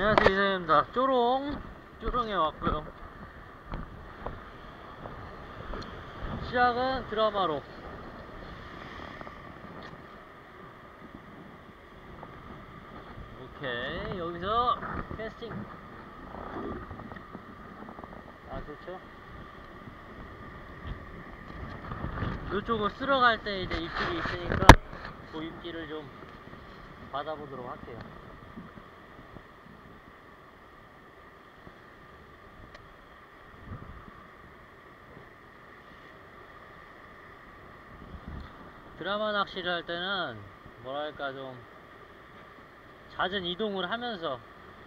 안녕하세요, 이사입니다. 쪼롱에 왔고요. 시작은 드라마로. 오케이, 여기서 캐스팅. 좋죠. 이쪽으로 쓸어갈 때 이제 입질이 있으니까 그 입질을 좀 받아보도록 할게요. 드라마 낚시를 할 때는 뭐랄까 좀 잦은 이동을 하면서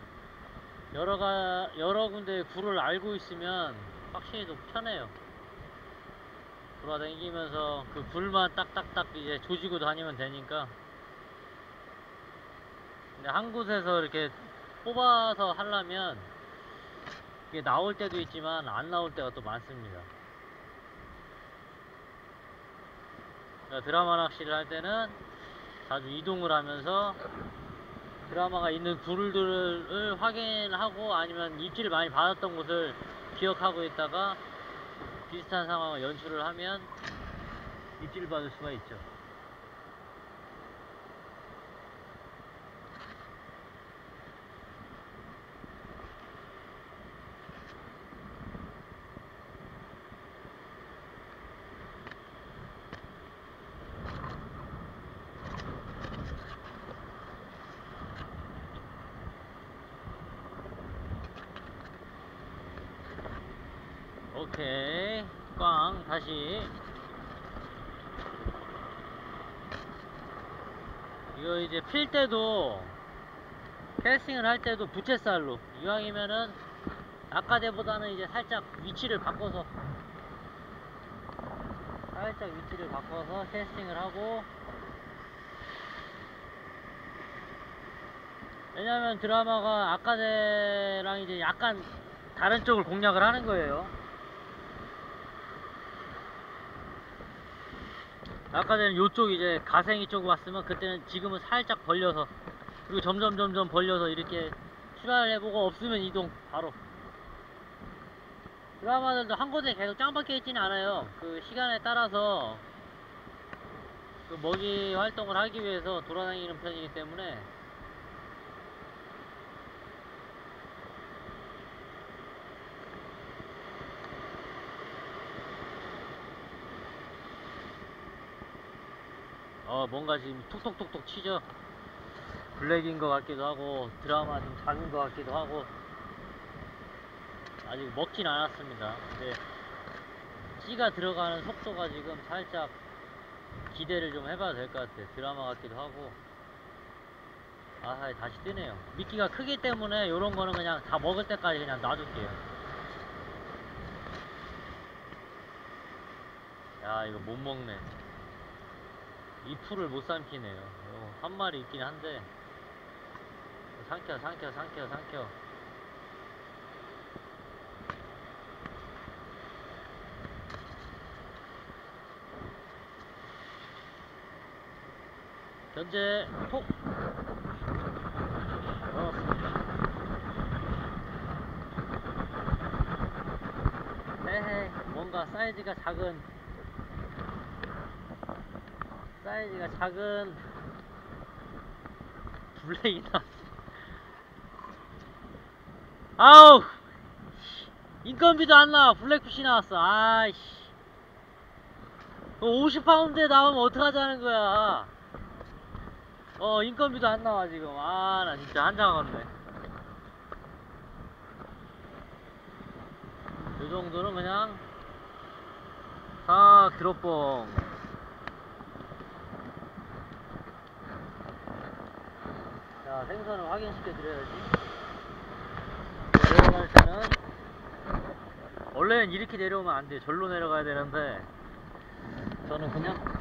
여러 군데의 굴을 알고 있으면 확실히 더 편해요. 돌아다니면서 그 굴만 딱딱딱 이제 조지고 다니면 되니까. 근데 한 곳에서 이렇게 뽑아서 하려면 이게 나올 때도 있지만 안 나올 때가 또 많습니다. 그러니까 드라마 낚시를 할 때는 자주 이동을 하면서 드라마가 있는 굴들을 확인하고 아니면 입질을 많이 받았던 곳을 기억하고 있다가 비슷한 상황을 연출을 하면 입질을 받을 수가 있죠. 오케이, 꽝. 다시 이거 이제 필 때도 캐스팅을 할 때도 부채살로, 이왕이면은 아까대보다는 이제 살짝 위치를 바꿔서 캐스팅을 하고. 왜냐면 드라마가 아까대랑 이제 약간 다른 쪽을 공략을 하는 거예요. 아까는 요쪽 이제 가생이 쪽 왔으면 그때는 지금은 살짝 벌려서, 그리고 점점 벌려서 이렇게 출하를 해보고 없으면 이동 바로. 드라마들도 한 곳에 계속 짱 박혀 있지는 않아요. 그 시간에 따라서 그 먹이 활동을 하기 위해서 돌아다니는 편이기 때문에. 뭔가 지금 톡톡톡톡 치죠. 블랙인 것 같기도 하고 드라마 좀 작은 것 같기도 하고. 아직 먹진 않았습니다. 근데 찌가 들어가는 속도가 지금 살짝 기대를 좀 해봐도 될 것 같아요. 드라마 같기도 하고. 다시 뜨네요. 미끼가 크기 때문에 요런 거는 그냥 다 먹을 때까지 그냥 놔둘게요. 야, 이거 못 먹네. 이 풀을 못 삼키네요. 한 마리 있긴 한데. 삼켜. 현재 톡 넣었습니다. 헤헤, 뭔가 사이즈가 작은 블랙이 나왔어. 아우, 인건비도 안 나와. 블랙핏이 나왔어. 아이씨, 50파운드에 나오면 어떡하자는 거야. 인건비도 안 나와 지금. 나 진짜 한장하겠네. 요 정도는 그냥 싹 드롭봉. 자, 생선을 확인시켜 드려야지. 내려갈 때는 원래는 이렇게 내려오면 안 돼. 절로 내려가야 되는데 저는 그냥